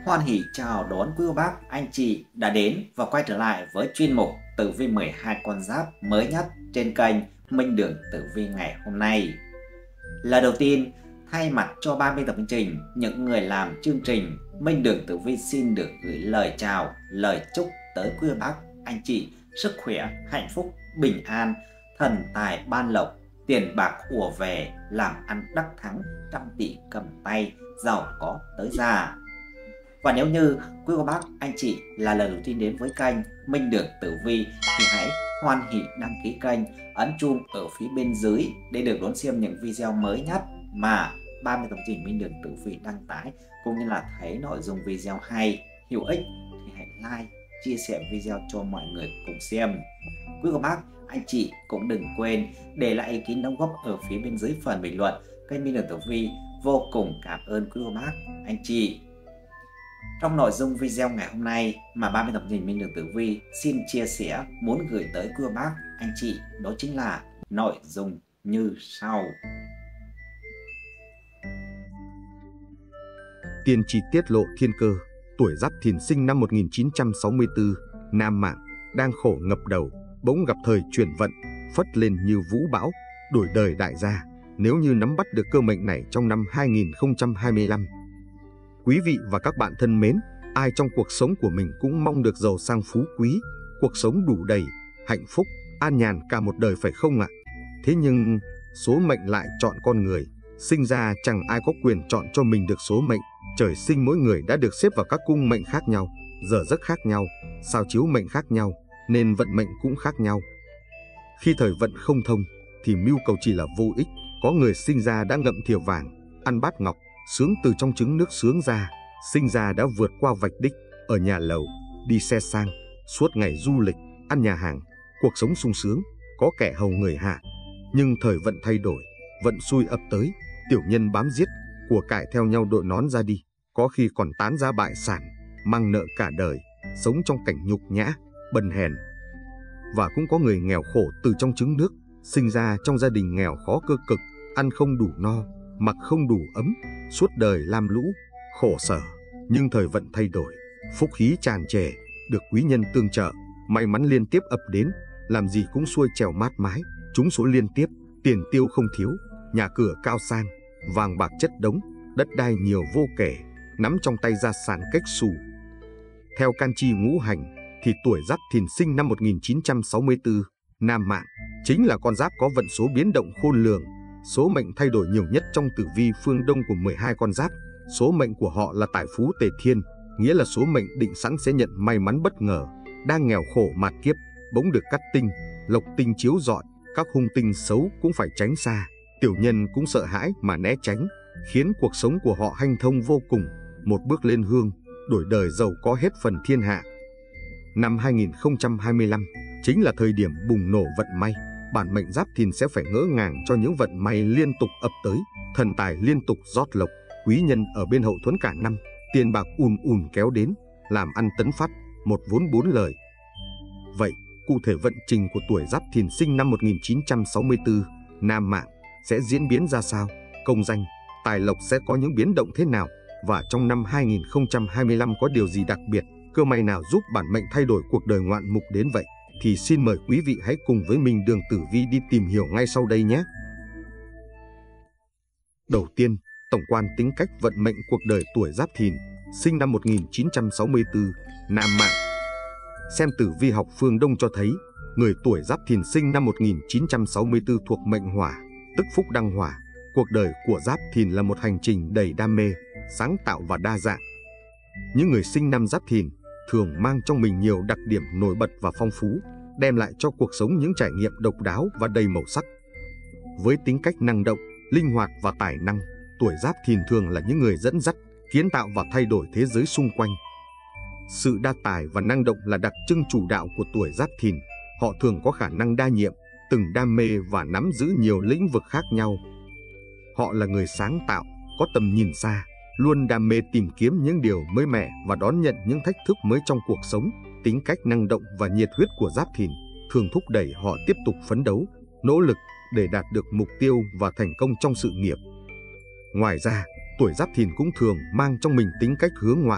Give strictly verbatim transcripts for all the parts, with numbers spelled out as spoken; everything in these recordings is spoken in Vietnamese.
Hoan hỉ chào đón quý cô bác, anh chị đã đến và quay trở lại với chuyên mục tử vi mười hai con giáp mới nhất trên kênh Minh Đường Tử Vi ngày hôm nay. Lần đầu tiên, thay mặt cho ban biên tập chương trình, những người làm chương trình, Minh Đường Tử Vi xin được gửi lời chào, lời chúc tới quý cô bác, anh chị sức khỏe, hạnh phúc, bình an, thần tài ban lộc, tiền bạc ùa về, làm ăn đắc thắng, trăm tỷ cầm tay, giàu có tới già. Và nếu như quý cô bác, anh chị là lần đầu tiên đến với kênh Minh Đường Tử Vi thì hãy hoan hỉ đăng ký kênh, ấn chuông ở phía bên dưới để được đón xem những video mới nhất mà ban biên tập chương trình Minh Đường Tử Vi đăng tải, cũng như là thấy nội dung video hay, hữu ích thì hãy like, chia sẻ video cho mọi người cùng xem. Quý cô bác, anh chị cũng đừng quên để lại ý kiến đóng góp ở phía bên dưới phần bình luận. Kênh Minh Đường Tử Vi vô cùng cảm ơn quý cô bác, anh chị. Trong nội dung video ngày hôm nay mà ban biên tập chương trình Minh Đường Tử Vi xin chia sẻ muốn gửi tới quý cô bác, anh chị, đó chính là nội dung như sau. Tiên tri tiết lộ thiên cơ. Tuổi Giáp Thìn sinh năm một nghìn chín trăm sáu mươi tư, nam mạng, đang khổ ngập đầu, bỗng gặp thời chuyển vận, phất lên như vũ bão, đổi đời đại gia. Nếu như nắm bắt được cơ mệnh này trong năm hai nghìn không trăm hai mươi lăm. Quý vị và các bạn thân mến, ai trong cuộc sống của mình cũng mong được giàu sang phú quý, cuộc sống đủ đầy, hạnh phúc, an nhàn cả một đời phải không ạ? Thế nhưng, số mệnh lại chọn con người, sinh ra chẳng ai có quyền chọn cho mình được số mệnh. Trời sinh mỗi người đã được xếp vào các cung mệnh khác nhau, giờ giấc khác nhau, sao chiếu mệnh khác nhau, nên vận mệnh cũng khác nhau. Khi thời vận không thông, thì mưu cầu chỉ là vô ích. Có người sinh ra đã ngậm thìa vàng, ăn bát ngọc, sướng từ trong trứng nước sướng ra, sinh ra đã vượt qua vạch đích, ở nhà lầu, đi xe sang, suốt ngày du lịch, ăn nhà hàng, cuộc sống sung sướng, có kẻ hầu người hạ. Nhưng thời vận thay đổi, vận xui ập tới, tiểu nhân bám giết, của cải theo nhau đội nón ra đi, có khi còn tán ra bại sản, mang nợ cả đời, sống trong cảnh nhục nhã, bần hèn. Và cũng có người nghèo khổ từ trong trứng nước, sinh ra trong gia đình nghèo khó cơ cực, ăn không đủ no, mặc không đủ ấm, suốt đời lam lũ, khổ sở. Nhưng thời vận thay đổi, phúc khí tràn trề, được quý nhân tương trợ, may mắn liên tiếp ập đến, làm gì cũng xuôi trèo mát mái, trúng số liên tiếp, tiền tiêu không thiếu, nhà cửa cao sang, vàng bạc chất đống, đất đai nhiều vô kể, nắm trong tay gia sản cách xù. Theo can chi ngũ hành, thì tuổi Giáp Thìn sinh năm một nghìn chín trăm sáu mươi tư, nam mạng, chính là con giáp có vận số biến động khôn lường. Số mệnh thay đổi nhiều nhất trong tử vi phương Đông của mười hai con giáp. Số mệnh của họ là tài phú tề thiên, nghĩa là số mệnh định sẵn sẽ nhận may mắn bất ngờ. Đang nghèo khổ mạt kiếp, bỗng được cát tinh, lộc tinh chiếu rọi, các hung tinh xấu cũng phải tránh xa, tiểu nhân cũng sợ hãi mà né tránh, khiến cuộc sống của họ hanh thông vô cùng, một bước lên hương, đổi đời giàu có hết phần thiên hạ. Năm hai nghìn không trăm hai mươi lăm chính là thời điểm bùng nổ vận may. Bản mệnh Giáp Thìn sẽ phải ngỡ ngàng cho những vận may liên tục ập tới, thần tài liên tục rót lộc, quý nhân ở bên hậu thuẫn cả năm, tiền bạc ùn ùn kéo đến, làm ăn tấn phát, một vốn bốn lời. Vậy, cụ thể vận trình của tuổi Giáp Thìn sinh năm một nghìn chín trăm sáu mươi tư, nam mạng, sẽ diễn biến ra sao? Công danh, tài lộc sẽ có những biến động thế nào? Và trong năm hai nghìn không trăm hai mươi lăm có điều gì đặc biệt, cơ may nào giúp bản mệnh thay đổi cuộc đời ngoạn mục đến vậy? Thì xin mời quý vị hãy cùng với Minh Đường Tử Vi đi tìm hiểu ngay sau đây nhé. Đầu tiên, tổng quan tính cách vận mệnh cuộc đời tuổi Giáp Thìn, sinh năm một nghìn chín trăm sáu mươi tư, nam mạng. Xem tử vi học phương Đông cho thấy, người tuổi Giáp Thìn sinh năm một nghìn chín trăm sáu mươi tư thuộc mệnh hỏa, tức phúc đăng hỏa. Cuộc đời của Giáp Thìn là một hành trình đầy đam mê, sáng tạo và đa dạng. Những người sinh năm Giáp Thìn thường mang trong mình nhiều đặc điểm nổi bật và phong phú, đem lại cho cuộc sống những trải nghiệm độc đáo và đầy màu sắc. Với tính cách năng động, linh hoạt và tài năng, tuổi Giáp Thìn thường là những người dẫn dắt, kiến tạo và thay đổi thế giới xung quanh. Sự đa tài và năng động là đặc trưng chủ đạo của tuổi Giáp Thìn. Họ thường có khả năng đa nhiệm, từng đam mê và nắm giữ nhiều lĩnh vực khác nhau. Họ là người sáng tạo, có tầm nhìn xa, luôn đam mê tìm kiếm những điều mới mẻ và đón nhận những thách thức mới trong cuộc sống. Tính cách năng động và nhiệt huyết của Giáp Thìn thường thúc đẩy họ tiếp tục phấn đấu, nỗ lực để đạt được mục tiêu và thành công trong sự nghiệp. Ngoài ra, tuổi Giáp Thìn cũng thường mang trong mình tính cách hướng ngoại,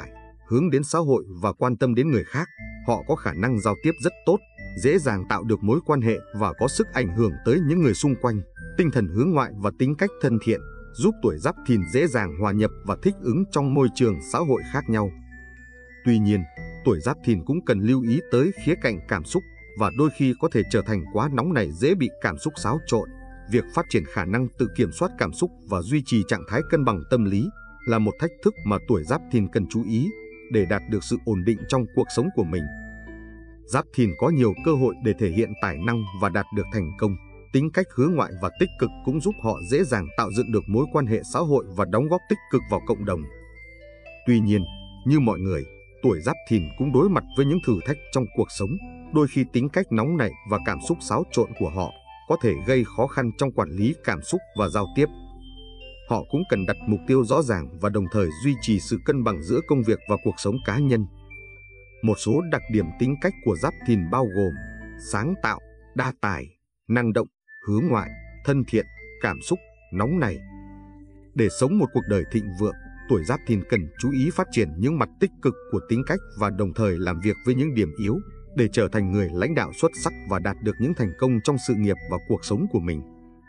hướng đến xã hội và quan tâm đến người khác. Họ có khả năng giao tiếp rất tốt, dễ dàng tạo được mối quan hệ và có sức ảnh hưởng tới những người xung quanh. Tinh thần hướng ngoại và tính cách thân thiện giúp tuổi Giáp Thìn dễ dàng hòa nhập và thích ứng trong môi trường xã hội khác nhau. Tuy nhiên, tuổi Giáp Thìn cũng cần lưu ý tới khía cạnh cảm xúc và đôi khi có thể trở thành quá nóng nảy, dễ bị cảm xúc xáo trộn. Việc phát triển khả năng tự kiểm soát cảm xúc và duy trì trạng thái cân bằng tâm lý là một thách thức mà tuổi Giáp Thìn cần chú ý để đạt được sự ổn định trong cuộc sống của mình. Giáp Thìn có nhiều cơ hội để thể hiện tài năng và đạt được thành công. Tính cách hướng ngoại và tích cực cũng giúp họ dễ dàng tạo dựng được mối quan hệ xã hội và đóng góp tích cực vào cộng đồng. Tuy nhiên, như mọi người, tuổi Giáp Thìn cũng đối mặt với những thử thách trong cuộc sống. Đôi khi tính cách nóng nảy và cảm xúc xáo trộn của họ có thể gây khó khăn trong quản lý cảm xúc và giao tiếp. Họ cũng cần đặt mục tiêu rõ ràng và đồng thời duy trì sự cân bằng giữa công việc và cuộc sống cá nhân. Một số đặc điểm tính cách của Giáp Thìn bao gồm sáng tạo, đa tài, năng động, hướng ngoại, thân thiện, cảm xúc, nóng nảy. Để sống một cuộc đời thịnh vượng, tuổi Giáp Thìn cần chú ý phát triển những mặt tích cực của tính cách và đồng thời làm việc với những điểm yếu để trở thành người lãnh đạo xuất sắc và đạt được những thành công trong sự nghiệp và cuộc sống của mình.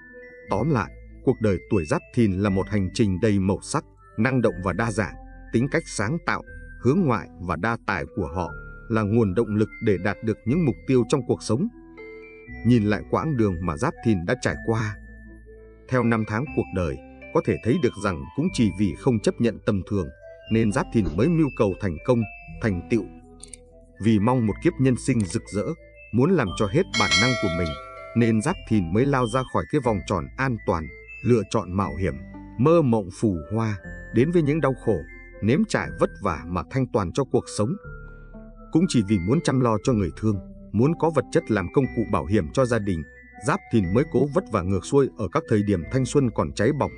Tóm lại, cuộc đời tuổi Giáp Thìn là một hành trình đầy màu sắc, năng động và đa dạng. Tính cách sáng tạo, hướng ngoại và đa tài của họ là nguồn động lực để đạt được những mục tiêu trong cuộc sống. Nhìn lại quãng đường mà Giáp Thìn đã trải qua, theo năm tháng cuộc đời, có thể thấy được rằng cũng chỉ vì không chấp nhận tầm thường nên Giáp Thìn mới mưu cầu thành công, thành tựu. Vì mong một kiếp nhân sinh rực rỡ, muốn làm cho hết bản năng của mình, nên Giáp Thìn mới lao ra khỏi cái vòng tròn an toàn, lựa chọn mạo hiểm, mơ mộng phù hoa, đến với những đau khổ, nếm trải vất vả mà thanh toàn cho cuộc sống. Cũng chỉ vì muốn chăm lo cho người thương, muốn có vật chất làm công cụ bảo hiểm cho gia đình, Giáp Thìn mới cố vất vả ngược xuôi ở các thời điểm thanh xuân còn cháy bỏng.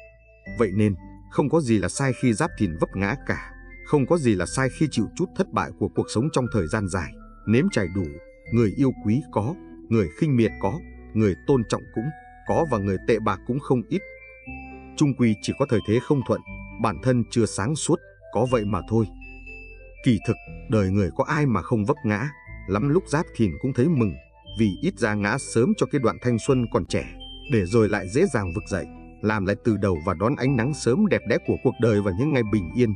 Vậy nên, không có gì là sai khi Giáp Thìn vấp ngã cả. Không có gì là sai khi chịu chút thất bại của cuộc sống trong thời gian dài. Nếm trải đủ, người yêu quý có, người khinh miệt có, người tôn trọng cũng có và người tệ bạc cũng không ít. Chung quy chỉ có thời thế không thuận, bản thân chưa sáng suốt, có vậy mà thôi. Kỳ thực, đời người có ai mà không vấp ngã. Lắm lúc Giáp Thìn cũng thấy mừng, vì ít ra ngã sớm cho cái đoạn thanh xuân còn trẻ, để rồi lại dễ dàng vực dậy, làm lại từ đầu và đón ánh nắng sớm đẹp đẽ của cuộc đời vào những ngày bình yên.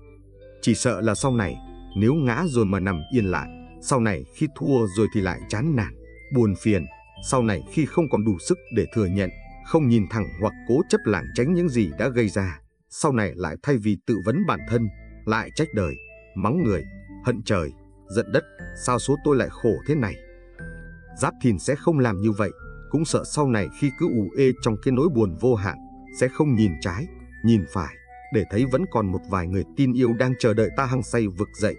Chỉ sợ là sau này, nếu ngã rồi mà nằm yên lại, sau này khi thua rồi thì lại chán nản, buồn phiền, sau này khi không còn đủ sức để thừa nhận, không nhìn thẳng hoặc cố chấp lảng tránh những gì đã gây ra, sau này lại thay vì tự vấn bản thân, lại trách đời, mắng người, hận trời, giận đất, sao số tôi lại khổ thế này. Giáp Thìn sẽ không làm như vậy, cũng sợ sau này khi cứ ù ê trong cái nỗi buồn vô hạn, sẽ không nhìn trái, nhìn phải, để thấy vẫn còn một vài người tin yêu đang chờ đợi ta hăng say vực dậy.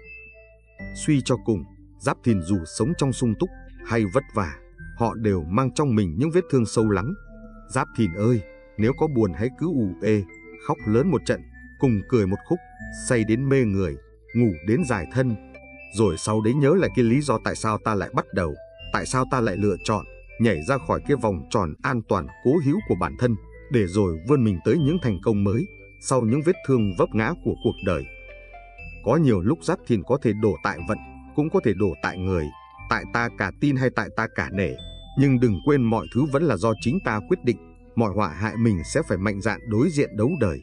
Suy cho cùng, Giáp Thìn dù sống trong sung túc hay vất vả, họ đều mang trong mình những vết thương sâu lắng. Giáp Thìn ơi, nếu có buồn hãy cứ ù ê, khóc lớn một trận, cùng cười một khúc, say đến mê người, ngủ đến dài thân. Rồi sau đấy nhớ lại cái lý do tại sao ta lại bắt đầu, tại sao ta lại lựa chọn, nhảy ra khỏi cái vòng tròn an toàn cố hữu của bản thân, để rồi vươn mình tới những thành công mới, sau những vết thương vấp ngã của cuộc đời. Có nhiều lúc Giáp Thìn có thể đổ tại vận, cũng có thể đổ tại người, tại ta cả tin hay tại ta cả nể. Nhưng đừng quên mọi thứ vẫn là do chính ta quyết định, mọi họa hại mình sẽ phải mạnh dạn đối diện đấu đời.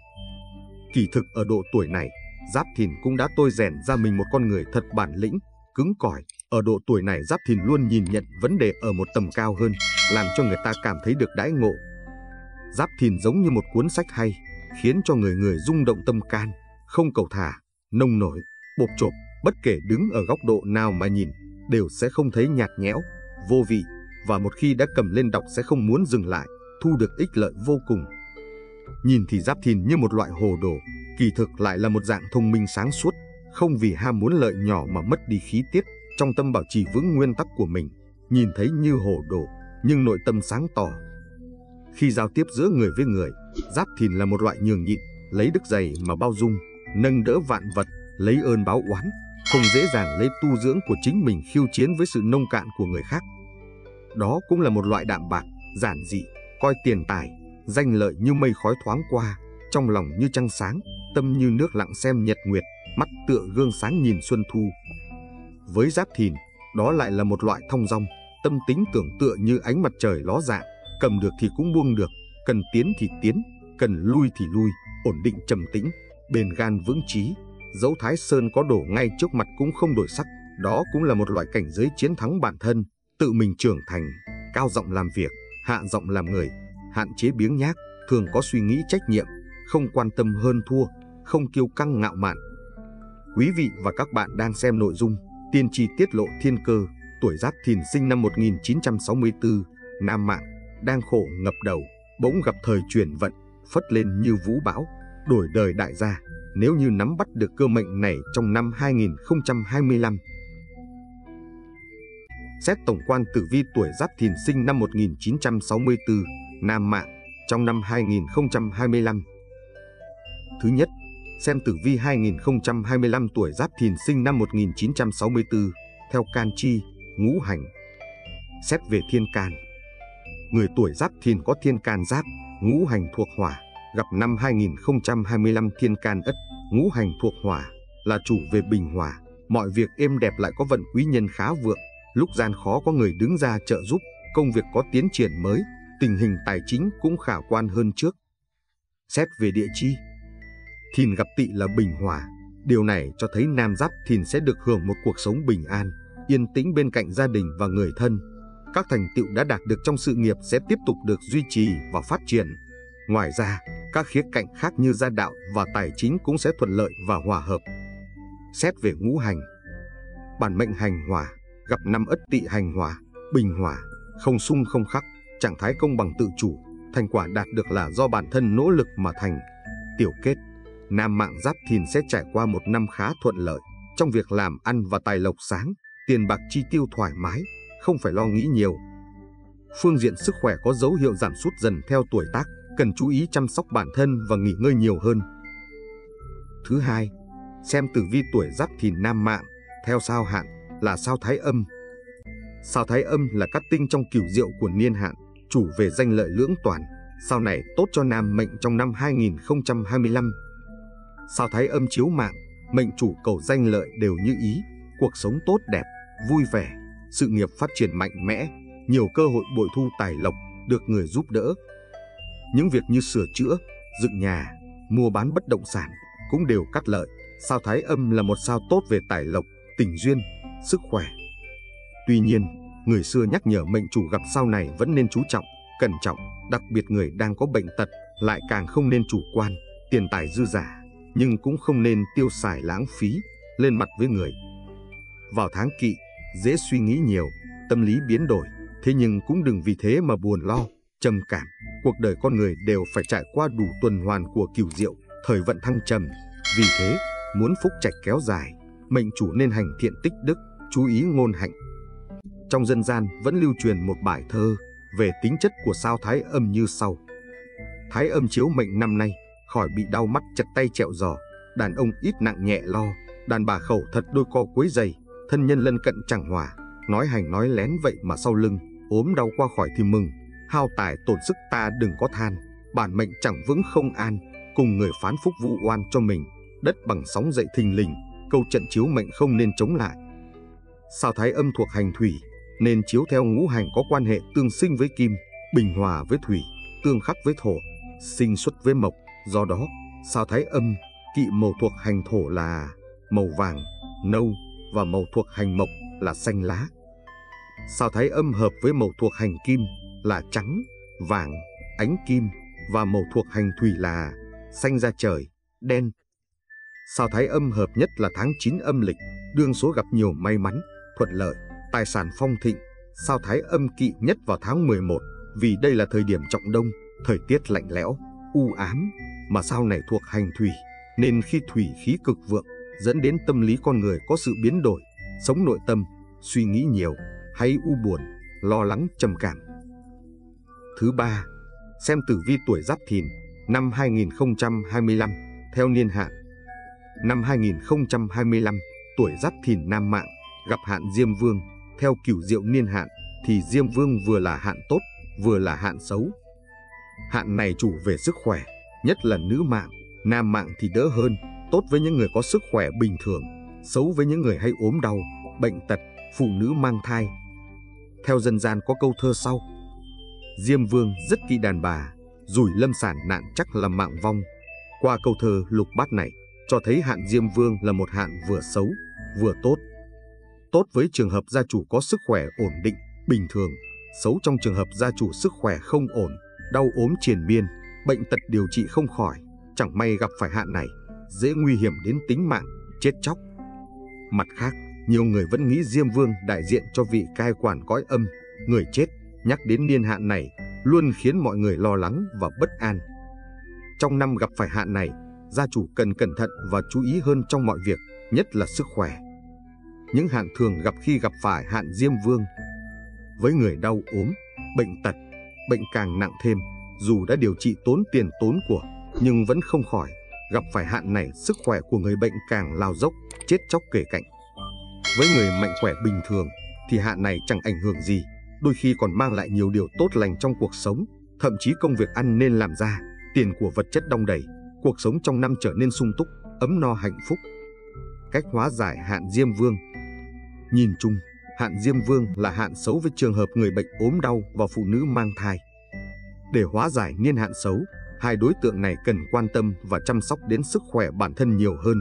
Kỳ thực ở độ tuổi này, Giáp Thìn cũng đã tôi rèn ra mình một con người thật bản lĩnh, cứng cỏi. Ở độ tuổi này Giáp Thìn luôn nhìn nhận vấn đề ở một tầm cao hơn, làm cho người ta cảm thấy được đãi ngộ. Giáp Thìn giống như một cuốn sách hay, khiến cho người người rung động tâm can, không cầu thả, nông nổi, bộp chộp, bất kể đứng ở góc độ nào mà nhìn, đều sẽ không thấy nhạt nhẽo, vô vị, và một khi đã cầm lên đọc sẽ không muốn dừng lại, thu được ích lợi vô cùng. Nhìn thì Giáp Thìn như một loại hồ đồ, kỳ thực lại là một dạng thông minh sáng suốt, không vì ham muốn lợi nhỏ mà mất đi khí tiết, trong tâm bảo trì vững nguyên tắc của mình, nhìn thấy như hồ đồ, nhưng nội tâm sáng tỏ. Khi giao tiếp giữa người với người, Giáp Thìn là một loại nhường nhịn, lấy đức dày mà bao dung, nâng đỡ vạn vật, lấy ơn báo oán, không dễ dàng lấy tu dưỡng của chính mình khiêu chiến với sự nông cạn của người khác. Đó cũng là một loại đạm bạc, giản dị, coi tiền tài, danh lợi như mây khói thoáng qua, trong lòng như trăng sáng, tâm như nước lặng xem nhật nguyệt, mắt tựa gương sáng nhìn xuân thu. Với Giáp Thìn, đó lại là một loại thong dong, tâm tính tưởng tựa như ánh mặt trời ló dạng, cầm được thì cũng buông được, cần tiến thì tiến, cần lui thì lui, ổn định trầm tĩnh, bền gan vững chí. Dẫu Thái Sơn có đổ ngay trước mặt cũng không đổi sắc, đó cũng là một loại cảnh giới chiến thắng bản thân, tự mình trưởng thành, cao giọng làm việc, hạ giọng làm người, hạn chế biếng nhác, thường có suy nghĩ trách nhiệm, không quan tâm hơn thua, không kiêu căng ngạo mạn. Quý vị và các bạn đang xem nội dung Tiên tri tiết lộ thiên cơ, tuổi Giáp Thìn sinh năm một nghìn chín trăm sáu mươi tư, nam mạng, đang khổ ngập đầu, bỗng gặp thời chuyển vận, phất lên như vũ bão, đổi đời đại gia. Nếu như nắm bắt được cơ mệnh này trong năm hai nghìn không trăm hai mươi lăm. Xét tổng quan tử vi tuổi Giáp Thìn sinh năm một nghìn chín trăm sáu mươi tư, nam mạng, trong năm hai nghìn không trăm hai mươi lăm. Thứ nhất, xem tử vi hai nghìn không trăm hai mươi lăm tuổi Giáp Thìn sinh năm một nghìn chín trăm sáu mươi tư, theo can chi, ngũ hành. Xét về thiên can. Người tuổi Giáp Thìn có thiên can Giáp, ngũ hành thuộc hỏa, gặp năm hai nghìn không trăm hai mươi lăm thiên can Ất, ngũ hành thuộc hỏa, là chủ về bình hòa, mọi việc êm đẹp, lại có vận quý nhân khá vượng, lúc gian khó có người đứng ra trợ giúp, công việc có tiến triển mới, tình hình tài chính cũng khả quan hơn trước. Xét về địa chi. Thìn gặp Tỵ là bình hòa, điều này cho thấy nam Giáp Thìn sẽ được hưởng một cuộc sống bình an, yên tĩnh bên cạnh gia đình và người thân. Các thành tựu đã đạt được trong sự nghiệp sẽ tiếp tục được duy trì và phát triển. Ngoài ra, các khía cạnh khác như gia đạo và tài chính cũng sẽ thuận lợi và hòa hợp. Xét về ngũ hành. Bản mệnh hành hỏa, gặp năm Ất Tỵ hành hỏa, bình hòa, không xung không khắc, trạng thái công bằng tự chủ, thành quả đạt được là do bản thân nỗ lực mà thành. Tiểu kết, nam mạng Giáp Thìn sẽ trải qua một năm khá thuận lợi trong việc làm ăn và tài lộc sáng, tiền bạc chi tiêu thoải mái, không phải lo nghĩ nhiều. Phương diện sức khỏe có dấu hiệu giảm sút dần theo tuổi tác, cần chú ý chăm sóc bản thân và nghỉ ngơi nhiều hơn. Thứ hai, xem tử vi tuổi Giáp Thìn nam mạng, theo sao hạn, là sao Thái Âm. Sao Thái Âm là cát tinh trong cửu diệu của niên hạn, chủ về danh lợi lưỡng toàn, sao này tốt cho nam mệnh trong năm hai nghìn không trăm hai mươi lăm. Sao Thái Âm chiếu mạng, mệnh chủ cầu danh lợi đều như ý, cuộc sống tốt đẹp, vui vẻ, sự nghiệp phát triển mạnh mẽ, nhiều cơ hội bội thu tài lộc, được người giúp đỡ. Những việc như sửa chữa, dựng nhà, mua bán bất động sản cũng đều cát lợi. Sao Thái Âm là một sao tốt về tài lộc, tình duyên, sức khỏe. Tuy nhiên, người xưa nhắc nhở mệnh chủ gặp sao này vẫn nên chú trọng, cẩn trọng, đặc biệt người đang có bệnh tật lại càng không nên chủ quan, tiền tài dư giả, nhưng cũng không nên tiêu xài lãng phí, lên mặt với người. Vào tháng Kỵ, dễ suy nghĩ nhiều, tâm lý biến đổi, thế nhưng cũng đừng vì thế mà buồn lo, trầm cảm. Cuộc đời con người đều phải trải qua đủ tuần hoàn của cửu diệu, thời vận thăng trầm. Vì thế, muốn phúc trạch kéo dài, mệnh chủ nên hành thiện tích đức, chú ý ngôn hạnh. Trong dân gian vẫn lưu truyền một bài thơ về tính chất của sao Thái Âm như sau. Thái Âm chiếu mệnh năm nay, khỏi bị đau mắt chật tay chẹo giò, đàn ông ít nặng nhẹ lo, đàn bà khẩu thật đôi co quấy dày, thân nhân lân cận chẳng hòa, nói hành nói lén vậy mà sau lưng, ốm đau qua khỏi thì mừng, hao tài tổn sức ta đừng có than, bản mệnh chẳng vững không an, cùng người phán phúc vụ oan cho mình, đất bằng sóng dậy thình lình, câu trận chiếu mệnh không nên chống lại. Sao Thái Âm thuộc hành thủy, nên chiếu theo ngũ hành có quan hệ tương sinh với kim, bình hòa với thủy, tương khắc với thổ, sinh xuất với mộc. Do đó, sao Thái Âm kỵ màu thuộc hành thổ là màu vàng, nâu, và màu thuộc hành mộc là xanh lá. Sao Thái Âm hợp với màu thuộc hành kim là trắng, vàng, ánh kim, và màu thuộc hành thủy là xanh da trời, đen. Sao Thái Âm hợp nhất là tháng chín âm lịch, đương số gặp nhiều may mắn, thuận lợi, tài sản phong thịnh. Sao Thái Âm kỵ nhất vào tháng mười một, vì đây là thời điểm trọng đông, thời tiết lạnh lẽo, u ám, mà sao này thuộc hành thủy, nên khi thủy khí cực vượng, dẫn đến tâm lý con người có sự biến đổi, sống nội tâm, suy nghĩ nhiều, hay u buồn, lo lắng trầm cảm. Thứ ba, xem tử vi tuổi Giáp Thìn, năm hai nghìn không trăm hai mươi lăm, theo niên hạn. Năm hai nghìn không trăm hai mươi lăm, tuổi Giáp Thìn nam mạng, gặp hạn Diêm Vương, theo cửu diệu niên hạn, thì Diêm Vương vừa là hạn tốt, vừa là hạn xấu. Hạn này chủ về sức khỏe, nhất là nữ mạng, nam mạng thì đỡ hơn, tốt với những người có sức khỏe bình thường, xấu với những người hay ốm đau, bệnh tật, phụ nữ mang thai. Theo dân gian có câu thơ sau: Diêm Vương rất kỵ đàn bà, rủi lâm sản nạn chắc là mạng vong. Qua câu thơ lục bát này cho thấy hạn Diêm Vương là một hạn vừa xấu, vừa tốt. Tốt với trường hợp gia chủ có sức khỏe ổn định, bình thường, xấu trong trường hợp gia chủ sức khỏe không ổn, đau ốm triền miên, bệnh tật điều trị không khỏi, chẳng may gặp phải hạn này, dễ nguy hiểm đến tính mạng, chết chóc. Mặt khác, nhiều người vẫn nghĩ Diêm Vương đại diện cho vị cai quản cõi âm, người chết. Nhắc đến niên hạn này luôn khiến mọi người lo lắng và bất an. Trong năm gặp phải hạn này, gia chủ cần cẩn thận và chú ý hơn trong mọi việc, nhất là sức khỏe. Những hạn thường gặp khi gặp phải hạn Diêm Vương: với người đau ốm, bệnh tật, bệnh càng nặng thêm, dù đã điều trị tốn tiền tốn của, nhưng vẫn không khỏi. Gặp phải hạn này, sức khỏe của người bệnh càng lao dốc, chết chóc kể cạnh. Với người mạnh khỏe bình thường thì hạn này chẳng ảnh hưởng gì, đôi khi còn mang lại nhiều điều tốt lành trong cuộc sống, thậm chí công việc ăn nên làm ra, tiền của vật chất đong đầy, cuộc sống trong năm trở nên sung túc, ấm no hạnh phúc. Cách hóa giải hạn Diêm Vương. Nhìn chung, hạn Diêm Vương là hạn xấu với trường hợp người bệnh ốm đau và phụ nữ mang thai. Để hóa giải niên hạn xấu, hai đối tượng này cần quan tâm và chăm sóc đến sức khỏe bản thân nhiều hơn.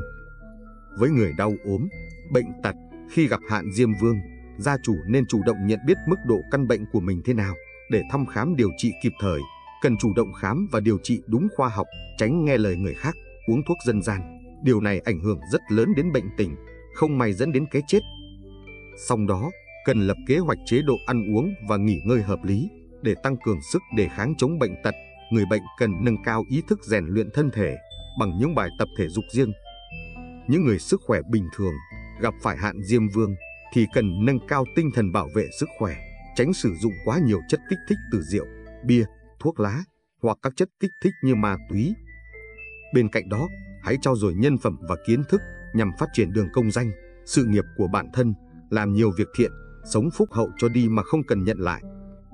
Với người đau ốm, bệnh tật, khi gặp hạn Diêm Vương, gia chủ nên chủ động nhận biết mức độ căn bệnh của mình thế nào để thăm khám điều trị kịp thời. Cần chủ động khám và điều trị đúng khoa học, tránh nghe lời người khác, uống thuốc dân gian. Điều này ảnh hưởng rất lớn đến bệnh tình, không may dẫn đến cái chết. Song đó, cần lập kế hoạch chế độ ăn uống và nghỉ ngơi hợp lý để tăng cường sức đề kháng chống bệnh tật. Người bệnh cần nâng cao ý thức rèn luyện thân thể bằng những bài tập thể dục riêng. Những người sức khỏe bình thường gặp phải hạn Diêm Vương thì cần nâng cao tinh thần bảo vệ sức khỏe, tránh sử dụng quá nhiều chất kích thích từ rượu, bia, thuốc lá hoặc các chất kích thích như ma túy. Bên cạnh đó, hãy trau dồi nhân phẩm và kiến thức nhằm phát triển đường công danh, sự nghiệp của bản thân, làm nhiều việc thiện, sống phúc hậu cho đi mà không cần nhận lại.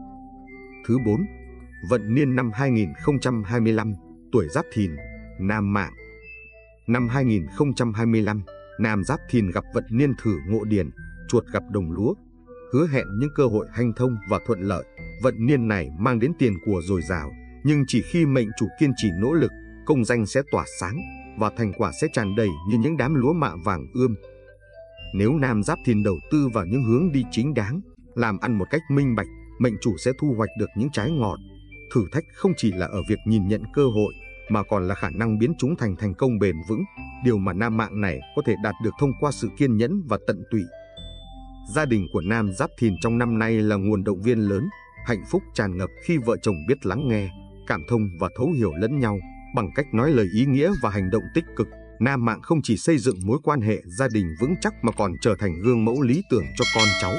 Thứ bốn, vận niên năm hai nghìn không trăm hai mươi lăm, tuổi Giáp Thìn, nam mạng. Năm hai nghìn không trăm hai mươi lăm, nam Giáp Thìn gặp vận niên Thử Ngộ Điền, chuột gặp đồng lúa, hứa hẹn những cơ hội hanh thông và thuận lợi. Vận niên này mang đến tiền của dồi dào, nhưng chỉ khi mệnh chủ kiên trì nỗ lực, công danh sẽ tỏa sáng và thành quả sẽ tràn đầy như những đám lúa mạ vàng ươm. Nếu nam Giáp Thìn đầu tư vào những hướng đi chính đáng, làm ăn một cách minh bạch, mệnh chủ sẽ thu hoạch được những trái ngọt. Thử thách không chỉ là ở việc nhìn nhận cơ hội, mà còn là khả năng biến chúng thành thành công bền vững, điều mà nam mạng này có thể đạt được thông qua sự kiên nhẫn và tận tụy. Gia đình của nam Giáp Thìn trong năm nay là nguồn động viên lớn, hạnh phúc tràn ngập khi vợ chồng biết lắng nghe, cảm thông và thấu hiểu lẫn nhau. Bằng cách nói lời ý nghĩa và hành động tích cực, nam mạng không chỉ xây dựng mối quan hệ gia đình vững chắc mà còn trở thành gương mẫu lý tưởng cho con cháu.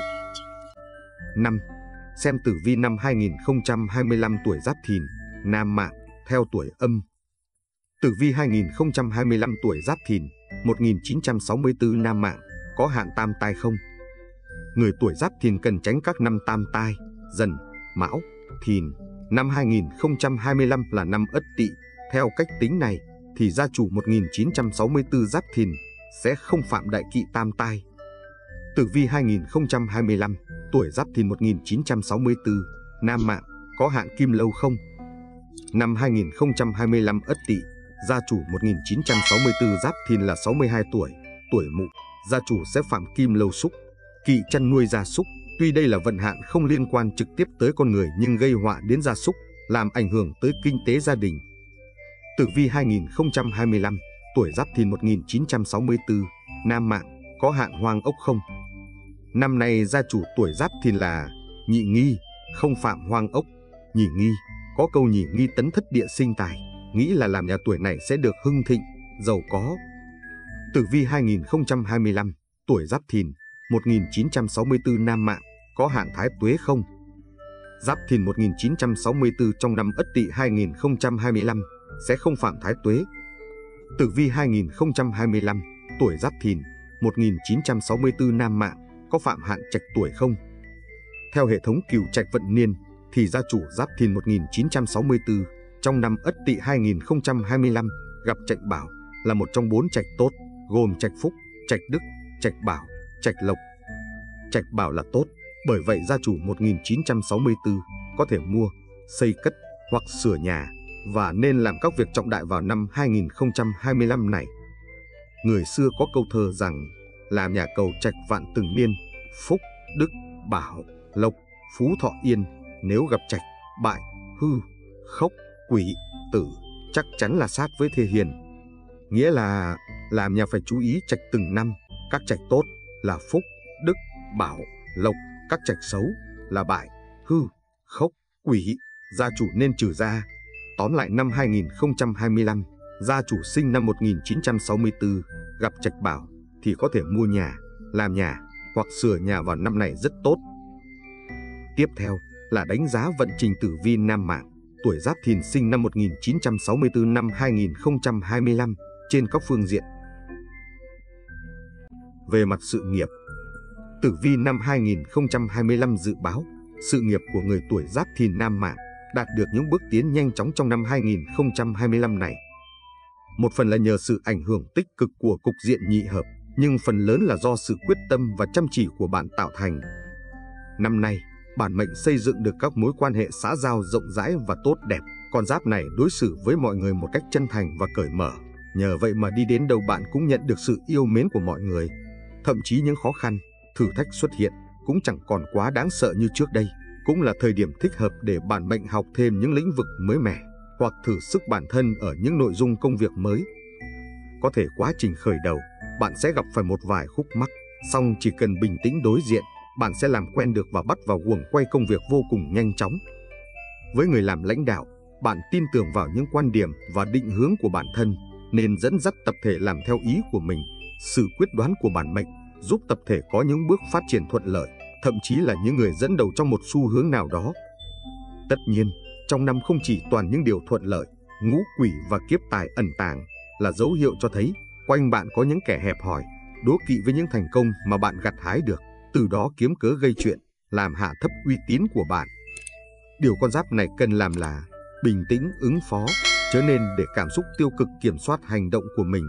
năm. Xem tử vi năm hai nghìn không trăm hai mươi lăm, tuổi Giáp Thìn, nam mạng, theo tuổi âm. Tử vi hai nghìn không trăm hai mươi lăm, tuổi Giáp Thìn, một nghìn chín trăm sáu mươi tư, nam mạng, có hạn tam tai không? Người tuổi Giáp Thìn cần tránh các năm tam tai, Dần, Mão, Thìn. Năm hai nghìn không trăm hai mươi lăm là năm Ất Tỵ. Theo cách tính này thì gia chủ một nghìn chín trăm sáu mươi tư Giáp Thìn sẽ không phạm đại kỵ tam tai. Tử vi hai nghìn không trăm hai mươi lăm, tuổi Giáp Thìn một nghìn chín trăm sáu mươi tư, nam mạng, có hạn kim lâu không? Năm hai nghìn không trăm hai mươi lăm Ất Tỵ, gia chủ một nghìn chín trăm sáu mươi tư Giáp Thìn là sáu mươi hai tuổi, tuổi Mụ, gia chủ sẽ phạm kim lâu súc, kỵ chăn nuôi gia súc. Tuy đây là vận hạn không liên quan trực tiếp tới con người nhưng gây họa đến gia súc, làm ảnh hưởng tới kinh tế gia đình. Tử vi hai nghìn không trăm hai mươi lăm, tuổi Giáp Thìn một nghìn chín trăm sáu mươi tư, nam mạng, có hạn hoang ốc không? Năm nay gia chủ tuổi Giáp Thìn là Nhị Nghi, không phạm hoang ốc. Nhị Nghi, có câu nhị nghi tấn thất địa sinh tài, nghĩ là làm nhà tuổi này sẽ được hưng thịnh, giàu có. Tử vi hai nghìn không trăm hai mươi lăm, tuổi Giáp Thìn, một nghìn chín trăm sáu mươi tư, nam mạng, có hạn thái tuế không? Giáp Thìn một nghìn chín trăm sáu mươi tư trong năm Ất Tỵ hai nghìn không trăm hai mươi lăm sẽ không phạm thái tuế. Tử vi hai nghìn không trăm hai mươi lăm, tuổi Giáp Thìn, một nghìn chín trăm sáu mươi tư, nam mạng, có phạm hạn trạch tuổi không? Theo hệ thống cửu trạch vận niên thì gia chủ Giáp Thìn một nghìn chín trăm sáu mươi tư trong năm Ất Tỵ hai nghìn không trăm hai mươi lăm gặp trạch bảo, là một trong bốn trạch tốt, gồm trạch phúc, trạch đức, trạch bảo, trạch lộc. Trạch bảo là tốt, bởi vậy gia chủ một nghìn chín trăm sáu mươi tư có thể mua, xây cất hoặc sửa nhà và nên làm các việc trọng đại vào năm hai nghìn không trăm hai mươi lăm này. Người xưa có câu thơ rằng làm nhà cầu trạch vạn từng niên, phúc, đức, bảo, lộc, phú thọ yên. Nếu gặp trạch, bại, hư, khốc, quỷ, tử chắc chắn là sát với thê hiền. Nghĩa là làm nhà phải chú ý trạch từng năm. Các trạch tốt là phúc, đức, bảo, lộc. Các trạch xấu là bại, hư, khốc, quỷ, gia chủ nên trừ ra. Tóm lại năm hai nghìn không trăm hai mươi lăm, gia chủ sinh năm một nghìn chín trăm sáu mươi tư gặp trạch bảo thì có thể mua nhà, làm nhà hoặc sửa nhà vào năm này rất tốt. Tiếp theo là đánh giá vận trình tử vi nam mạng tuổi Giáp Thìn sinh năm một nghìn chín trăm sáu mươi tư năm hai nghìn không trăm hai mươi lăm trên các phương diện. Về mặt sự nghiệp, tử vi năm hai nghìn không trăm hai mươi lăm dự báo sự nghiệp của người tuổi Giáp Thìn nam mạng đạt được những bước tiến nhanh chóng trong năm hai nghìn không trăm hai mươi lăm này. Một phần là nhờ sự ảnh hưởng tích cực của cục diện nhị hợp, nhưng phần lớn là do sự quyết tâm và chăm chỉ của bạn tạo thành. Năm nay, bản mệnh xây dựng được các mối quan hệ xã giao rộng rãi và tốt đẹp. Con giáp này đối xử với mọi người một cách chân thành và cởi mở. Nhờ vậy mà đi đến đâu bạn cũng nhận được sự yêu mến của mọi người. Thậm chí những khó khăn, thử thách xuất hiện cũng chẳng còn quá đáng sợ như trước đây. Cũng là thời điểm thích hợp để bản mệnh học thêm những lĩnh vực mới mẻ hoặc thử sức bản thân ở những nội dung công việc mới. Có thể quá trình khởi đầu, bạn sẽ gặp phải một vài khúc mắc, song chỉ cần bình tĩnh đối diện, bạn sẽ làm quen được và bắt vào guồng quay công việc vô cùng nhanh chóng. Với người làm lãnh đạo, bạn tin tưởng vào những quan điểm và định hướng của bản thân, nên dẫn dắt tập thể làm theo ý của mình. Sự quyết đoán của bản mệnh giúp tập thể có những bước phát triển thuận lợi, thậm chí là những người dẫn đầu trong một xu hướng nào đó. Tất nhiên, trong năm không chỉ toàn những điều thuận lợi, ngũ quỷ và kiếp tài ẩn tàng là dấu hiệu cho thấy quanh bạn có những kẻ hẹp hòi, đố kỵ với những thành công mà bạn gặt hái được, từ đó kiếm cớ gây chuyện, làm hạ thấp uy tín của bạn. Điều con giáp này cần làm là bình tĩnh ứng phó, chớ nên để cảm xúc tiêu cực kiểm soát hành động của mình.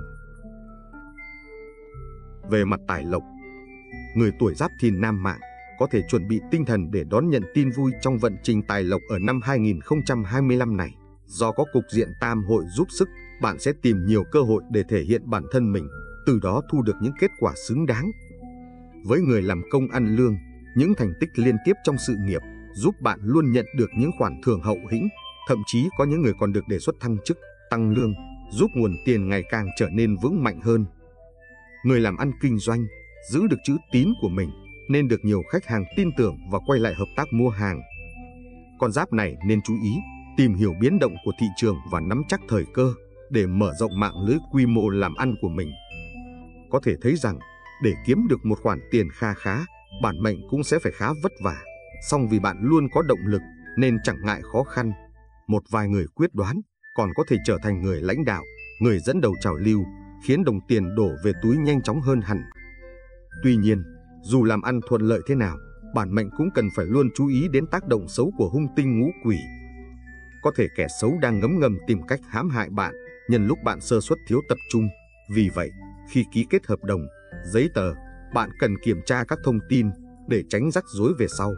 Về mặt tài lộc, người tuổi Giáp Thìn nam mạng có thể chuẩn bị tinh thần để đón nhận tin vui trong vận trình tài lộc ở năm hai nghìn không trăm hai mươi lăm này. Do có cục diện tam hội giúp sức, bạn sẽ tìm nhiều cơ hội để thể hiện bản thân mình, từ đó thu được những kết quả xứng đáng. Với người làm công ăn lương, những thành tích liên tiếp trong sự nghiệp giúp bạn luôn nhận được những khoản thưởng hậu hĩnh, thậm chí có những người còn được đề xuất thăng chức, tăng lương, giúp nguồn tiền ngày càng trở nên vững mạnh hơn. Người làm ăn kinh doanh, giữ được chữ tín của mình, nên được nhiều khách hàng tin tưởng và quay lại hợp tác mua hàng. Con giáp này nên chú ý, tìm hiểu biến động của thị trường và nắm chắc thời cơ để mở rộng mạng lưới quy mô làm ăn của mình. Có thể thấy rằng, để kiếm được một khoản tiền kha khá, bản mệnh cũng sẽ phải khá vất vả. Song vì bạn luôn có động lực nên chẳng ngại khó khăn. Một vài người quyết đoán còn có thể trở thành người lãnh đạo, người dẫn đầu trào lưu, khiến đồng tiền đổ về túi nhanh chóng hơn hẳn. Tuy nhiên, dù làm ăn thuận lợi thế nào, bản mệnh cũng cần phải luôn chú ý đến tác động xấu của hung tinh ngũ quỷ. Có thể kẻ xấu đang ngấm ngầm tìm cách hãm hại bạn nhân lúc bạn sơ suất thiếu tập trung. Vì vậy, khi ký kết hợp đồng, giấy tờ, bạn cần kiểm tra các thông tin để tránh rắc rối về sau.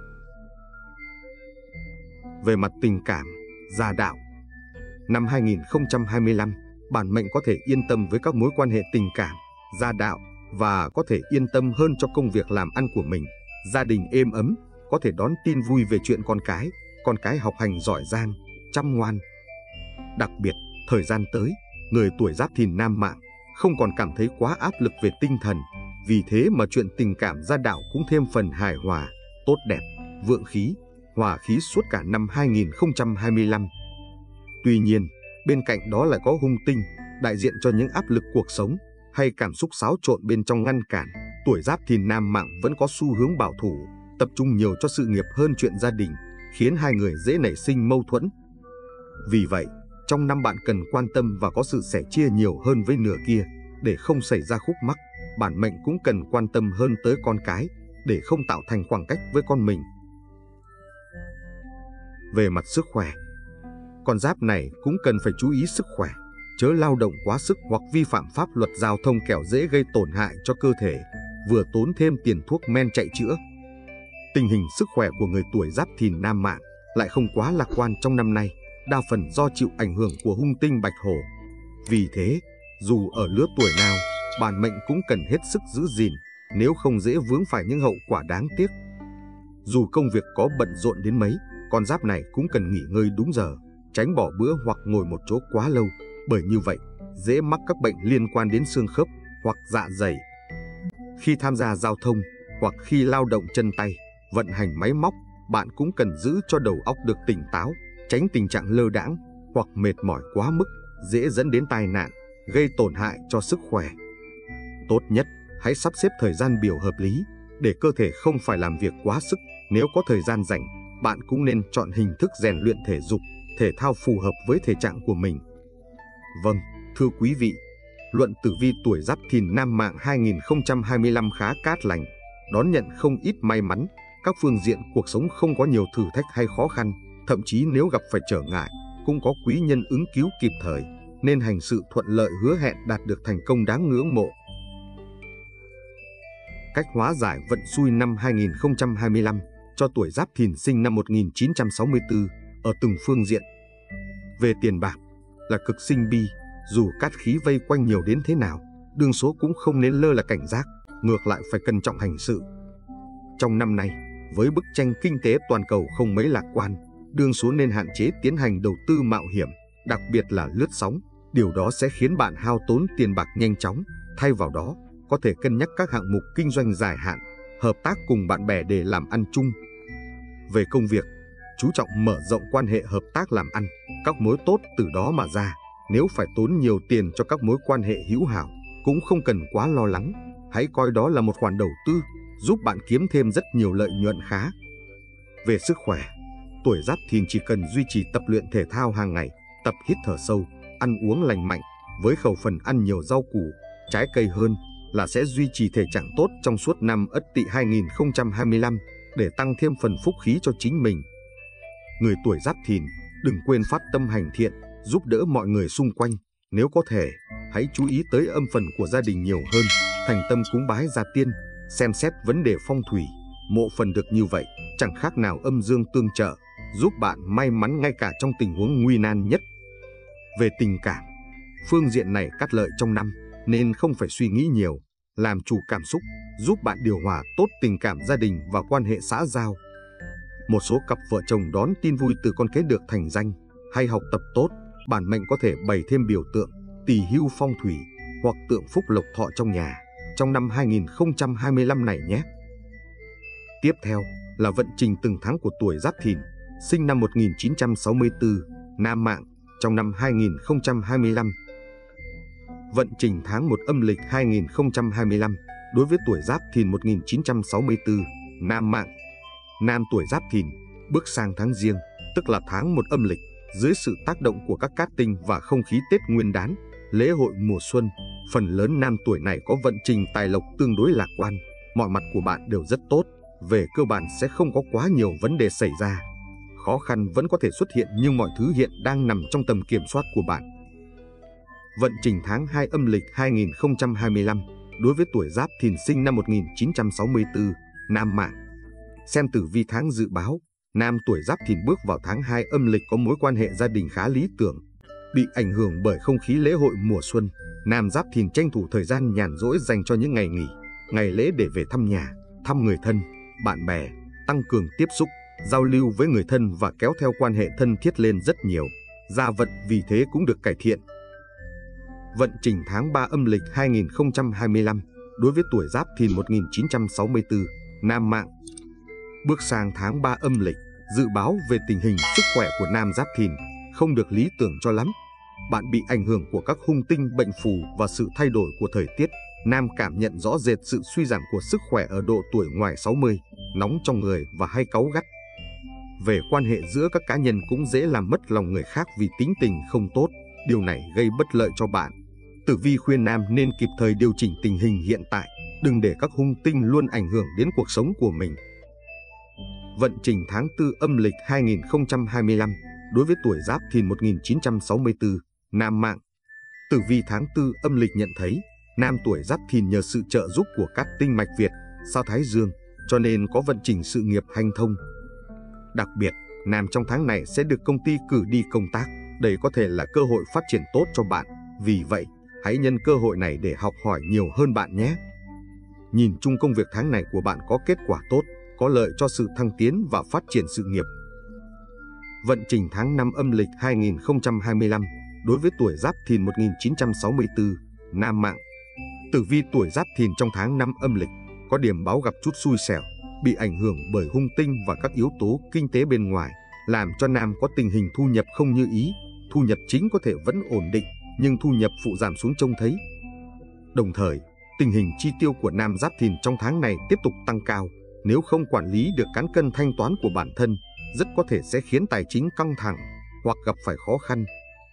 Về mặt tình cảm, gia đạo, năm hai nghìn không trăm hai mươi lăm, bản mệnh có thể yên tâm với các mối quan hệ tình cảm, gia đạo và có thể yên tâm hơn cho công việc làm ăn của mình. Gia đình êm ấm, có thể đón tin vui về chuyện con cái, con cái học hành giỏi giang, chăm ngoan. Đặc biệt, thời gian tới, người tuổi Giáp Thìn nam mạng không còn cảm thấy quá áp lực về tinh thần, vì thế mà chuyện tình cảm gia đạo cũng thêm phần hài hòa, tốt đẹp, vượng khí, hòa khí suốt cả năm hai nghìn không trăm hai mươi lăm. Tuy nhiên, bên cạnh đó lại có hung tinh, đại diện cho những áp lực cuộc sống hay cảm xúc xáo trộn bên trong ngăn cản. Tuổi Giáp Thìn nam mạng vẫn có xu hướng bảo thủ, tập trung nhiều cho sự nghiệp hơn chuyện gia đình, khiến hai người dễ nảy sinh mâu thuẫn. Vì vậy, trong năm bạn cần quan tâm và có sự sẻ chia nhiều hơn với nửa kia, để không xảy ra khúc mắc. Bản mệnh cũng cần quan tâm hơn tới con cái, để không tạo thành khoảng cách với con mình. Về mặt sức khỏe, con giáp này cũng cần phải chú ý sức khỏe. chớ lao động quá sức hoặc vi phạm pháp luật giao thông kẻo dễ gây tổn hại cho cơ thể, vừa tốn thêm tiền thuốc men chạy chữa. Tình hình sức khỏe của người tuổi Giáp Thìn nam mạng lại không quá lạc quan trong năm nay, đa phần do chịu ảnh hưởng của hung tinh bạch hổ. Vì thế, dù ở lứa tuổi nào, bản mệnh cũng cần hết sức giữ gìn, nếu không dễ vướng phải những hậu quả đáng tiếc. Dù công việc có bận rộn đến mấy, con giáp này cũng cần nghỉ ngơi đúng giờ, tránh bỏ bữa hoặc ngồi một chỗ quá lâu, bởi như vậy dễ mắc các bệnh liên quan đến xương khớp hoặc dạ dày. Khi tham gia giao thông hoặc khi lao động chân tay, vận hành máy móc, bạn cũng cần giữ cho đầu óc được tỉnh táo, tránh tình trạng lơ đãng hoặc mệt mỏi quá mức, dễ dẫn đến tai nạn, gây tổn hại cho sức khỏe. Tốt nhất, hãy sắp xếp thời gian biểu hợp lý, để cơ thể không phải làm việc quá sức. Nếu có thời gian rảnh, bạn cũng nên chọn hình thức rèn luyện thể dục, thể thao phù hợp với thể trạng của mình. Vâng, thưa quý vị, luận tử vi tuổi Giáp Thìn nam mạng hai nghìn không trăm hai mươi lăm khá cát lành, đón nhận không ít may mắn, các phương diện cuộc sống không có nhiều thử thách hay khó khăn, thậm chí nếu gặp phải trở ngại, cũng có quý nhân ứng cứu kịp thời, nên hành sự thuận lợi, hứa hẹn đạt được thành công đáng ngưỡng mộ. Cách hóa giải vận xui năm hai nghìn không trăm hai mươi lăm cho tuổi Giáp Thìn sinh năm một nghìn chín trăm sáu mươi tư ở từng phương diện. Về tiền bạc, là cực sinh bi, dù cát khí vây quanh nhiều đến thế nào, đương số cũng không nên lơ là cảnh giác, ngược lại phải cẩn trọng hành sự. Trong năm nay, với bức tranh kinh tế toàn cầu không mấy lạc quan, đương số nên hạn chế tiến hành đầu tư mạo hiểm, đặc biệt là lướt sóng. Điều đó sẽ khiến bạn hao tốn tiền bạc nhanh chóng. Thay vào đó, có thể cân nhắc các hạng mục kinh doanh dài hạn, hợp tác cùng bạn bè để làm ăn chung. Về công việc, chú trọng mở rộng quan hệ hợp tác làm ăn, các mối tốt từ đó mà ra. Nếu phải tốn nhiều tiền cho các mối quan hệ hữu hảo, cũng không cần quá lo lắng. Hãy coi đó là một khoản đầu tư, giúp bạn kiếm thêm rất nhiều lợi nhuận khá. Về sức khỏe, tuổi Giáp Thìn chỉ cần duy trì tập luyện thể thao hàng ngày, tập hít thở sâu, ăn uống lành mạnh, với khẩu phần ăn nhiều rau củ, trái cây hơn, là sẽ duy trì thể trạng tốt trong suốt năm Ất Tỵ hai nghìn không trăm hai mươi lăm, để tăng thêm phần phúc khí cho chính mình. Người tuổi Giáp Thìn, đừng quên phát tâm hành thiện, giúp đỡ mọi người xung quanh. Nếu có thể, hãy chú ý tới âm phần của gia đình nhiều hơn, thành tâm cúng bái gia tiên, xem xét vấn đề phong thủy, mộ phần được như vậy, chẳng khác nào âm dương tương trợ, giúp bạn may mắn ngay cả trong tình huống nguy nan nhất. Về tình cảm, phương diện này cát lợi trong năm, nên không phải suy nghĩ nhiều, làm chủ cảm xúc, giúp bạn điều hòa tốt tình cảm gia đình và quan hệ xã giao. Một số cặp vợ chồng đón tin vui từ con cái được thành danh, hay học tập tốt, bản mệnh có thể bày thêm biểu tượng tỳ hưu phong thủy hoặc tượng phúc lộc thọ trong nhà trong năm hai nghìn không trăm hai mươi lăm này nhé. Tiếp theo là vận trình từng tháng của tuổi Giáp Thìn, sinh năm một nghìn chín trăm sáu mươi tư, nam mạng, trong năm hai nghìn không trăm hai mươi lăm. Vận trình tháng một âm lịch hai nghìn không trăm hai mươi lăm đối với tuổi Giáp Thìn một nghìn chín trăm sáu mươi tư, nam mạng. Nam tuổi Giáp Thìn bước sang tháng Giêng, tức là tháng một âm lịch, dưới sự tác động của các cát tinh và không khí Tết Nguyên đán, lễ hội mùa xuân, phần lớn nam tuổi này có vận trình tài lộc tương đối lạc quan, mọi mặt của bạn đều rất tốt, về cơ bản sẽ không có quá nhiều vấn đề xảy ra. Khó khăn vẫn có thể xuất hiện nhưng mọi thứ hiện đang nằm trong tầm kiểm soát của bạn. Vận trình tháng hai âm lịch hai nghìn không trăm hai mươi lăm đối với tuổi Giáp Thìn sinh năm một nghìn chín trăm sáu mươi tư, nam mạng. Xem tử vi tháng dự báo, nam tuổi Giáp Thìn bước vào tháng hai âm lịch có mối quan hệ gia đình khá lý tưởng. Bị ảnh hưởng bởi không khí lễ hội mùa xuân, nam Giáp Thìn tranh thủ thời gian nhàn rỗi dành cho những ngày nghỉ, ngày lễ để về thăm nhà, thăm người thân, bạn bè, tăng cường tiếp xúc, giao lưu với người thân và kéo theo quan hệ thân thiết lên rất nhiều. Gia vận vì thế cũng được cải thiện. Vận trình tháng ba âm lịch hai nghìn không trăm hai mươi lăm đối với tuổi Giáp Thìn một nghìn chín trăm sáu mươi tư, nam mạng. Bước sang tháng ba âm lịch, dự báo về tình hình sức khỏe của nam Giáp Thìn không được lý tưởng cho lắm. Bạn bị ảnh hưởng của các hung tinh bệnh phù và sự thay đổi của thời tiết. Nam cảm nhận rõ rệt sự suy giảm của sức khỏe ở độ tuổi ngoài sáu mươi, nóng trong người và hay cáu gắt. Về quan hệ giữa các cá nhân cũng dễ làm mất lòng người khác vì tính tình không tốt, điều này gây bất lợi cho bạn. Tử vi khuyên nam nên kịp thời điều chỉnh tình hình hiện tại, đừng để các hung tinh luôn ảnh hưởng đến cuộc sống của mình. Vận trình tháng tư âm lịch hai nghìn không trăm hai mươi lăm đối với tuổi Giáp Thìn một nghìn chín trăm sáu mươi tư, nam mạng. Tử vi tháng tư âm lịch nhận thấy, nam tuổi Giáp Thìn nhờ sự trợ giúp của các tinh mạch Việt, sao Thái Dương, cho nên có vận trình sự nghiệp hanh thông. Đặc biệt, nam trong tháng này sẽ được công ty cử đi công tác, đây có thể là cơ hội phát triển tốt cho bạn. Vì vậy, hãy nhân cơ hội này để học hỏi nhiều hơn bạn nhé. Nhìn chung công việc tháng này của bạn có kết quả tốt, có lợi cho sự thăng tiến và phát triển sự nghiệp. Vận trình tháng năm âm lịch hai nghìn không trăm hai mươi lăm đối với tuổi Giáp Thìn một nghìn chín trăm sáu mươi tư, nam mạng. Tử vi tuổi Giáp Thìn trong tháng năm âm lịch có điểm báo gặp chút xui xẻo, bị ảnh hưởng bởi hung tinh và các yếu tố kinh tế bên ngoài, làm cho nam có tình hình thu nhập không như ý. Thu nhập chính có thể vẫn ổn định, nhưng thu nhập phụ giảm xuống trông thấy. Đồng thời, tình hình chi tiêu của nam Giáp Thìn trong tháng này tiếp tục tăng cao. Nếu không quản lý được cán cân thanh toán của bản thân, rất có thể sẽ khiến tài chính căng thẳng hoặc gặp phải khó khăn.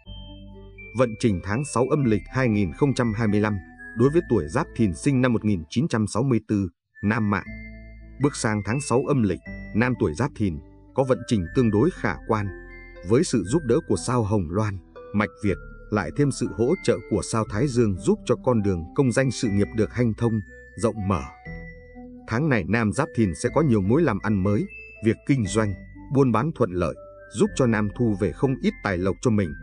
Vận trình tháng sáu âm lịch hai nghìn không trăm hai mươi lăm đối với tuổi Giáp Thìn sinh năm một nghìn chín trăm sáu mươi tư, nam mạng. Bước sang tháng sáu âm lịch, nam tuổi Giáp Thìn có vận trình tương đối khả quan. Với sự giúp đỡ của sao Hồng Loan, mạch Việt, lại thêm sự hỗ trợ của sao Thái Dương giúp cho con đường công danh sự nghiệp được hanh thông, rộng mở. Tháng này nam Giáp Thìn sẽ có nhiều mối làm ăn mới, việc kinh doanh, buôn bán thuận lợi, giúp cho nam thu về không ít tài lộc cho mình.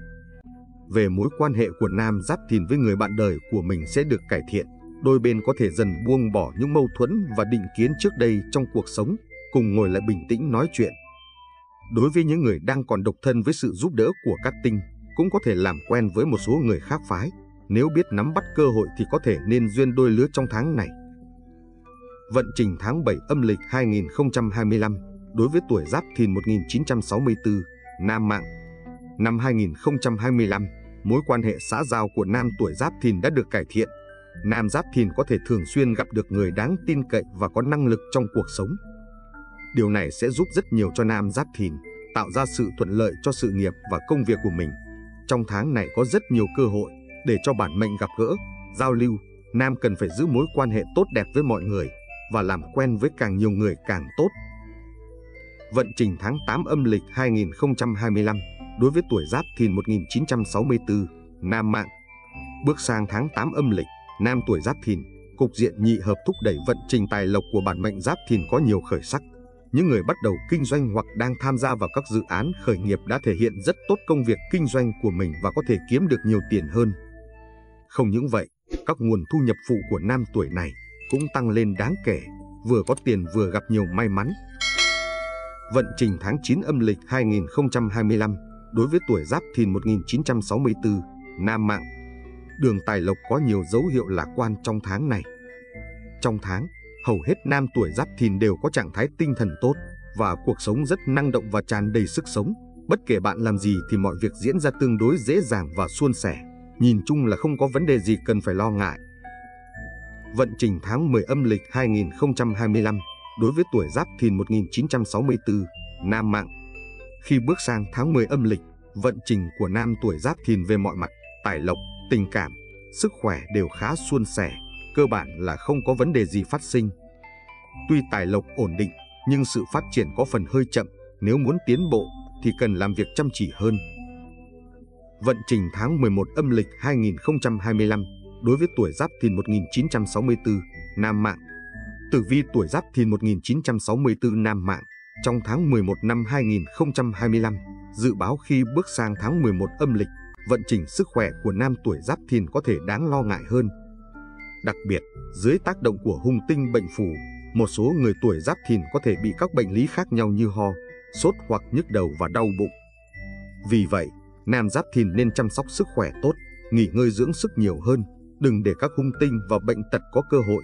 Về mối quan hệ của nam Giáp Thìn với người bạn đời của mình sẽ được cải thiện, đôi bên có thể dần buông bỏ những mâu thuẫn và định kiến trước đây trong cuộc sống, cùng ngồi lại bình tĩnh nói chuyện. Đối với những người đang còn độc thân, với sự giúp đỡ của các tinh, cũng có thể làm quen với một số người khác phái. Nếu biết nắm bắt cơ hội thì có thể nên duyên đôi lứa trong tháng này. Vận trình tháng bảy âm lịch hai nghìn không trăm hai mươi lăm đối với tuổi Giáp Thìn một nghìn chín trăm sáu mươi tư, nam mạng. Năm hai nghìn không trăm hai mươi lăm, mối quan hệ xã giao của nam tuổi Giáp Thìn đã được cải thiện. Nam Giáp Thìn có thể thường xuyên gặp được người đáng tin cậy và có năng lực trong cuộc sống. Điều này sẽ giúp rất nhiều cho nam Giáp Thìn, tạo ra sự thuận lợi cho sự nghiệp và công việc của mình. Trong tháng này có rất nhiều cơ hội để cho bản mệnh gặp gỡ, giao lưu. Nam cần phải giữ mối quan hệ tốt đẹp với mọi người và làm quen với càng nhiều người càng tốt. Vận trình tháng tám âm lịch hai nghìn không trăm hai mươi lăm đối với tuổi Giáp Thìn một nghìn chín trăm sáu mươi tư, nam mạng. Bước sang tháng tám âm lịch, nam tuổi Giáp Thìn, cục diện nhị hợp thúc đẩy vận trình tài lộc của bản mệnh Giáp Thìn có nhiều khởi sắc. Những người bắt đầu kinh doanh hoặc đang tham gia vào các dự án khởi nghiệp đã thể hiện rất tốt công việc kinh doanh của mình và có thể kiếm được nhiều tiền hơn. Không những vậy, các nguồn thu nhập phụ của nam tuổi này cũng tăng lên đáng kể, vừa có tiền vừa gặp nhiều may mắn. Vận trình tháng chín âm lịch hai nghìn không trăm hai mươi lăm đối với tuổi Giáp Thìn một nghìn chín trăm sáu mươi tư, nam mạng. Đường tài lộc có nhiều dấu hiệu lạc quan trong tháng này. Trong tháng, hầu hết nam tuổi Giáp Thìn đều có trạng thái tinh thần tốt và cuộc sống rất năng động và tràn đầy sức sống. Bất kể bạn làm gì thì mọi việc diễn ra tương đối dễ dàng và suôn sẻ. Nhìn chung là không có vấn đề gì cần phải lo ngại. Vận trình tháng mười âm lịch hai nghìn không trăm hai mươi lăm đối với tuổi Giáp Thìn một nghìn chín trăm sáu mươi tư, nam mạng. Khi bước sang tháng mười âm lịch, vận trình của nam tuổi Giáp Thìn về mọi mặt, tài lộc, tình cảm, sức khỏe đều khá suôn sẻ, cơ bản là không có vấn đề gì phát sinh. Tuy tài lộc ổn định, nhưng sự phát triển có phần hơi chậm, nếu muốn tiến bộ thì cần làm việc chăm chỉ hơn. Vận trình tháng mười một âm lịch hai nghìn không trăm hai mươi lăm đối với tuổi Giáp Thìn một nghìn chín trăm sáu mươi tư, nam mạng. Tử vi tuổi Giáp Thìn một nghìn chín trăm sáu mươi tư, nam mạng trong tháng mười một năm hai nghìn không trăm hai mươi lăm, dự báo khi bước sang tháng mười một âm lịch, vận trình sức khỏe của nam tuổi Giáp Thìn có thể đáng lo ngại hơn. Đặc biệt, dưới tác động của hung tinh bệnh phù, một số người tuổi Giáp Thìn có thể bị các bệnh lý khác nhau như ho, sốt hoặc nhức đầu và đau bụng. Vì vậy, nam Giáp Thìn nên chăm sóc sức khỏe tốt, nghỉ ngơi dưỡng sức nhiều hơn, đừng để các hung tinh và bệnh tật có cơ hội.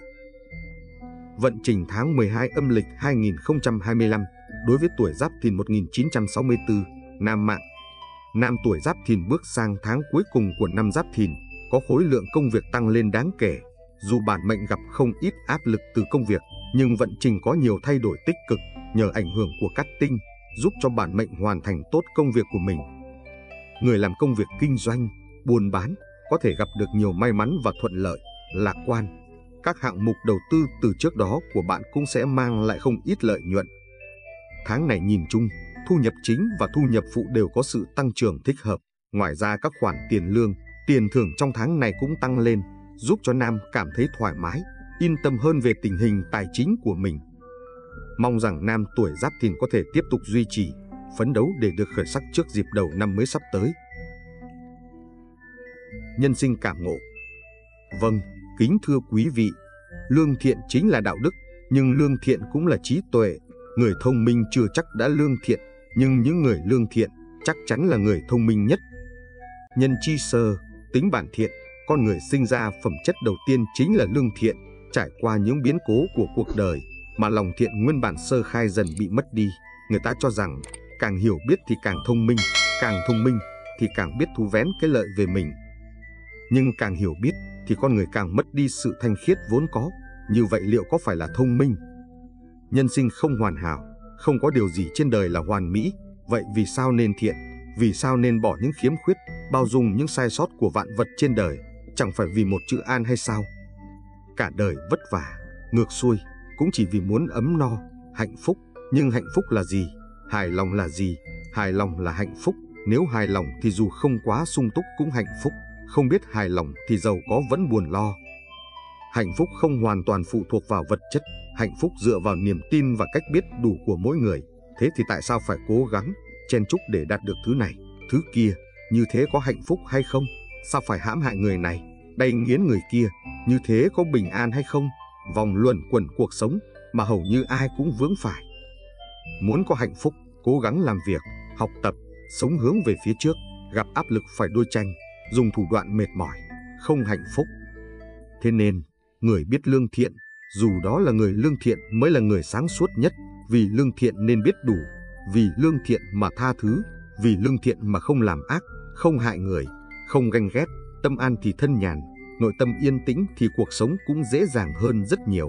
Vận trình tháng mười hai âm lịch hai nghìn không trăm hai mươi lăm đối với tuổi Giáp Thìn một nghìn chín trăm sáu mươi tư, nam mạng. Nam tuổi Giáp Thìn bước sang tháng cuối cùng của năm Giáp Thìn, có khối lượng công việc tăng lên đáng kể. Dù bản mệnh gặp không ít áp lực từ công việc, nhưng vận trình có nhiều thay đổi tích cực nhờ ảnh hưởng của các tinh, giúp cho bản mệnh hoàn thành tốt công việc của mình. Người làm công việc kinh doanh, buôn bán có thể gặp được nhiều may mắn và thuận lợi, lạc quan. Các hạng mục đầu tư từ trước đó của bạn cũng sẽ mang lại không ít lợi nhuận. Tháng này nhìn chung, thu nhập chính và thu nhập phụ đều có sự tăng trưởng thích hợp. Ngoài ra các khoản tiền lương, Tiền thưởng trong tháng này cũng tăng lên, giúp cho Nam cảm thấy thoải mái, yên tâm hơn về tình hình tài chính của mình. Mong rằng Nam tuổi Giáp Thìn có thể tiếp tục duy trì, phấn đấu để được khởi sắc trước dịp đầu năm mới sắp tới. Nhân sinh cảm ngộ. Vâng, kính thưa quý vị, lương thiện chính là đạo đức, nhưng lương thiện cũng là trí tuệ. Người thông minh chưa chắc đã lương thiện, nhưng những người lương thiện chắc chắn là người thông minh nhất. Nhân chi sơ, tính bản thiện, con người sinh ra phẩm chất đầu tiên chính là lương thiện. Trải qua những biến cố của cuộc đời mà lòng thiện nguyên bản sơ khai dần bị mất đi. Người ta cho rằng càng hiểu biết thì càng thông minh, càng thông minh thì càng biết thu vén cái lợi về mình. Nhưng càng hiểu biết thì con người càng mất đi sự thanh khiết vốn có. Như vậy liệu có phải là thông minh? Nhân sinh không hoàn hảo, không có điều gì trên đời là hoàn mỹ. Vậy vì sao nên thiện? Vì sao nên bỏ những khiếm khuyết, bao dung những sai sót của vạn vật trên đời? Chẳng phải vì một chữ an hay sao? Cả đời vất vả, ngược xuôi, cũng chỉ vì muốn ấm no, hạnh phúc. Nhưng hạnh phúc là gì? Hài lòng là gì? Hài lòng là hạnh phúc. Nếu hài lòng thì dù không quá sung túc cũng hạnh phúc. Không biết hài lòng thì giàu có vẫn buồn lo. Hạnh phúc không hoàn toàn phụ thuộc vào vật chất. Hạnh phúc dựa vào niềm tin và cách biết đủ của mỗi người. Thế thì tại sao phải cố gắng, chen chúc để đạt được thứ này, thứ kia? Như thế có hạnh phúc hay không? Sao phải hãm hại người này, đày nghiến người kia? Như thế có bình an hay không? Vòng luẩn quẩn cuộc sống mà hầu như ai cũng vướng phải. Muốn có hạnh phúc, cố gắng làm việc, học tập, sống hướng về phía trước. Gặp áp lực phải đôi tranh, dùng thủ đoạn mệt mỏi, không hạnh phúc. Thế nên, người biết lương thiện, dù đó là người lương thiện mới là người sáng suốt nhất. Vì lương thiện nên biết đủ, vì lương thiện mà tha thứ, vì lương thiện mà không làm ác, không hại người, không ganh ghét. Tâm an thì thân nhàn, nội tâm yên tĩnh thì cuộc sống cũng dễ dàng hơn rất nhiều.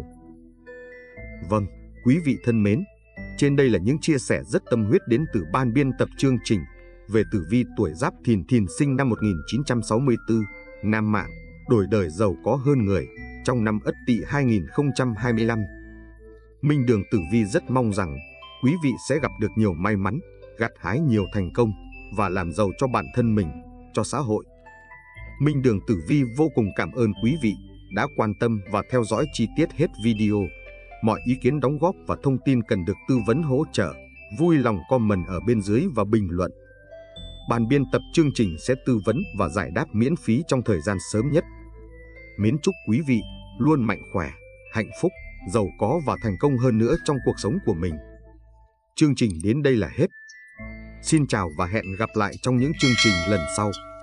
Vâng, quý vị thân mến, trên đây là những chia sẻ rất tâm huyết đến từ ban biên tập chương trình về tử vi tuổi Giáp Thìn. Thìn sinh năm một nghìn chín trăm sáu mươi tư, nam mạng, đổi đời giàu có hơn người trong năm Ất Tỵ hai nghìn không trăm hai mươi lăm. Minh Đường Tử Vi rất mong rằng quý vị sẽ gặp được nhiều may mắn, gặt hái nhiều thành công và làm giàu cho bản thân mình, cho xã hội. Minh Đường Tử Vi vô cùng cảm ơn quý vị đã quan tâm và theo dõi chi tiết hết video. Mọi ý kiến đóng góp và thông tin cần được tư vấn hỗ trợ, vui lòng comment ở bên dưới và bình luận. Ban biên tập chương trình sẽ tư vấn và giải đáp miễn phí trong thời gian sớm nhất. Mến chúc quý vị luôn mạnh khỏe, hạnh phúc, giàu có và thành công hơn nữa trong cuộc sống của mình. Chương trình đến đây là hết. Xin chào và hẹn gặp lại trong những chương trình lần sau.